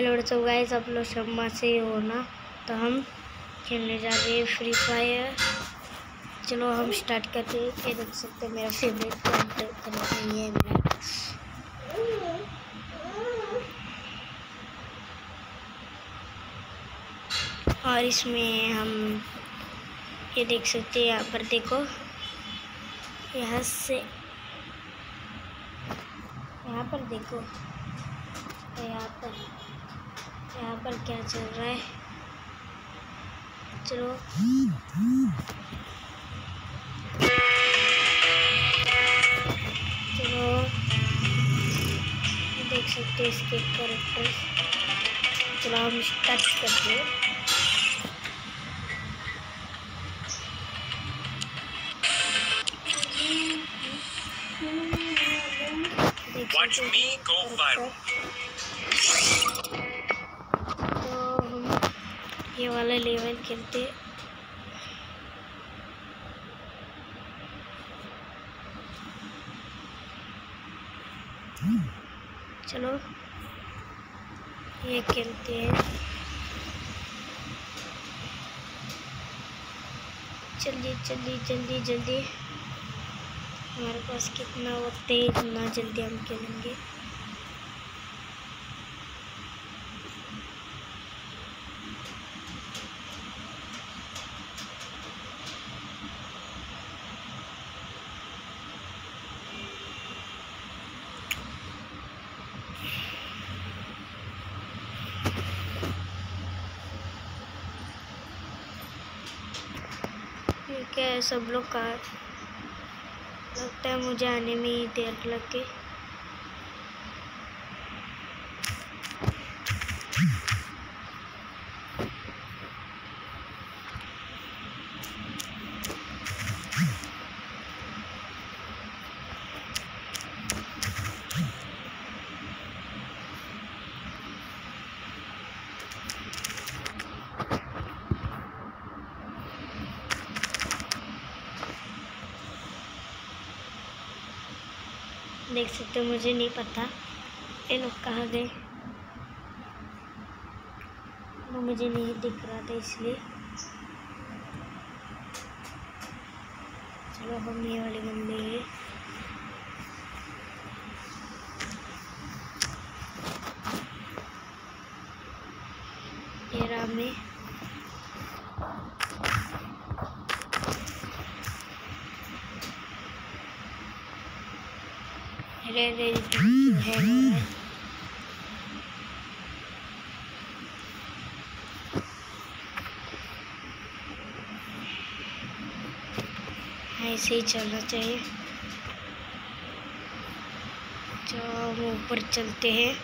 Hello तो guys, आप लोग शम्मा से हो ना। तो हम खेलने जा रहे हैं फ्री फायर। चलो हम स्टार्ट करते हैं। ये देख सकते हैं मेरा फेवरेट कैरेक्टर ये है मेरा। और इसमें हम ये देख सकते हैं, यहाँ पर देखो, यहाँ से यहाँ पर देखो, यहाँ पर क्या चल रहा है। चलो देख सकते हैं इसके कैरेक्टर। चलो हम स्टार्ट करते हैं। Watch me go viral. तो हम ये वाला लेवल खेलते। चलो ये खेलते हैं। जल्दी हमारे पास कितना वक्त है, इतना जल्दी हम खेलेंगे। क्या है, सब लोग का लगता है मुझे आने में ही देर लग गई। देख सकते हो, मुझे नहीं पता ये लोग कहाँ गए, वो मुझे नहीं दिख रहा था इसलिए। चलो हम ये वाले गन लेंगे। ये राम में है ऐसे ही चलना चाहिए। जो हम ऊपर चलते हैं।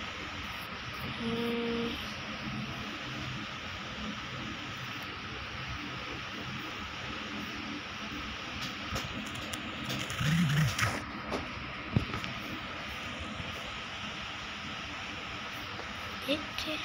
ठीक है,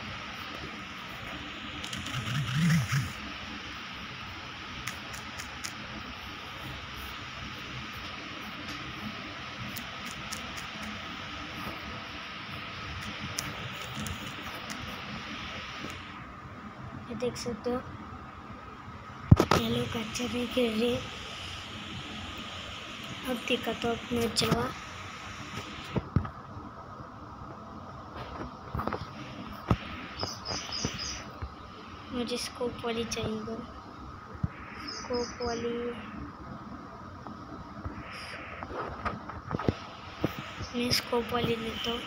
ये देख सकते हो ये लोग अच्छा नहीं खेल रहे। अब देखा तो अपने चलवा। मुझे स्कोप वाली चाहिए, स्कोप वाली। मैं स्कोप वाली लेता हूँ।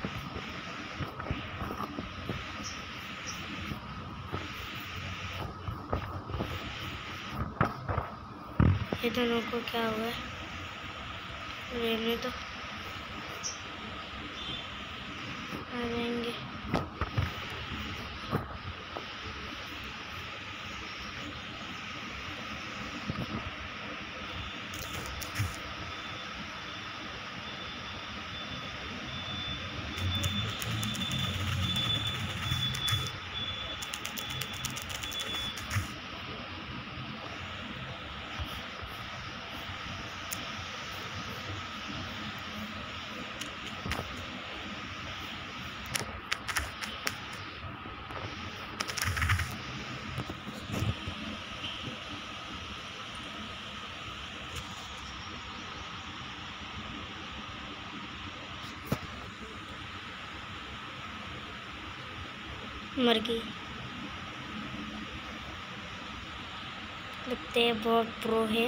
ये दोनों को क्या हुआ है, रहने तो आ जाएंगे। मर गई। लगता है बहुत प्रो है,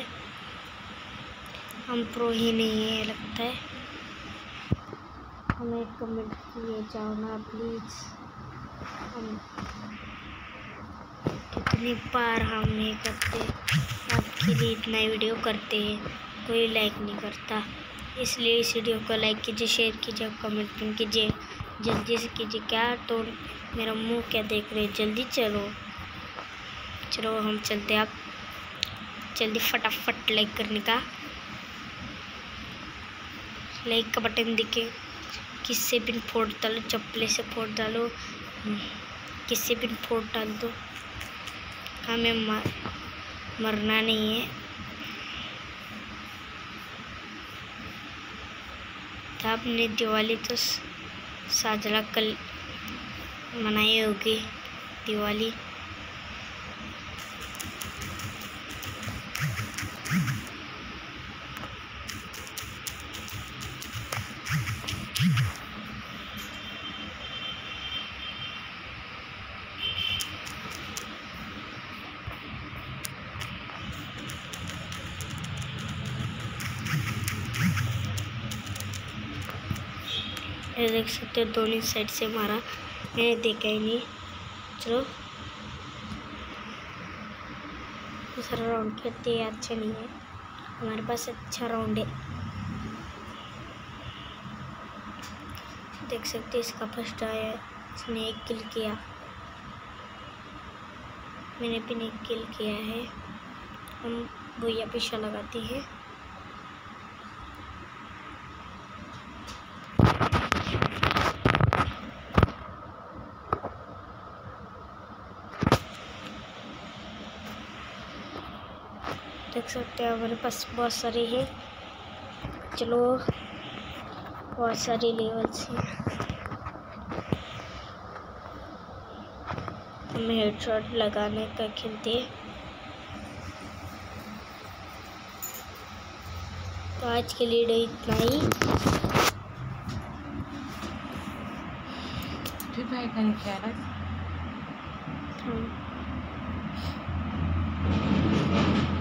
हम प्रो ही नहीं है लगता है। हमें कमेंट किए जाओ ना प्लीज़, हम कितनी बार हम ये करते आपके लिए इतना वीडियो करते हैं, कोई लाइक नहीं करता। इसलिए इस वीडियो को लाइक कीजिए, शेयर कीजिए, कमेंट पिन कीजिए, जल्दी से कीजिए। क्या तो मेरा मुंह क्या देख रहे, जल्दी चलो चलो हम चलते हैं। आप जल्दी फटाफट लाइक करने का, लाइक का बटन दिखे, किससे भी फोड़ डालो, चप्पले से फोड़ डालो, किससे भी फोड़ डाल दो, हमें मरना नहीं है। तो आपने दिवाली तो साजरा कल मनाई होगी दिवाली। ये देख सकते हो दोनों साइड से मारा, मैंने देखा ही नहीं। चलो दूसरा राउंड खेलते हैं, अच्छा नहीं है हमारे पास, अच्छा राउंड है। देख सकते हैं इसका फर्स्ट आया, इसने 1 किल किया, मैंने भी 1 किल किया है। हम भैया पीछा लगाते हैं। देख सकते हैं हमारे पास बहुत सारे हैं, चलो बहुत सारे लेवल्स हैं। हम हेडशॉट लगाने का खेलते हैं। तो आज के लिए इतना ही। Goodbye, Penny Cat.